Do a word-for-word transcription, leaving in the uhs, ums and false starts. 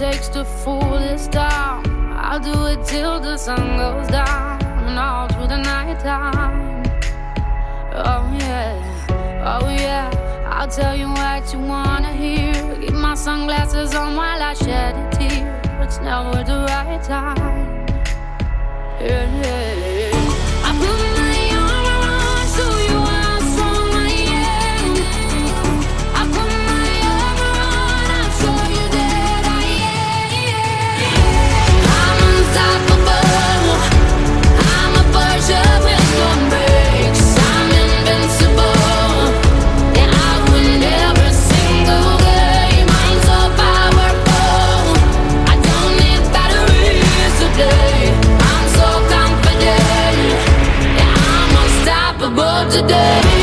takes to fool this town. I'll do it till the sun goes down and all through the night time. Oh yeah, oh yeah, I'll tell you what you wanna hear. Keep my sunglasses on while I shed a tear. It's never the right time. Yeah, yeah, yeah. I put my arm around, show you how strong I am. I put my arm around, I'll show you that I am. I'm unstoppable. I'm a Porsche with no brakes. I'm invincible. Yeah, I win every single game. I'm so powerful. I don't need batteries today. I'm so confident. Yeah, I'm unstoppable today.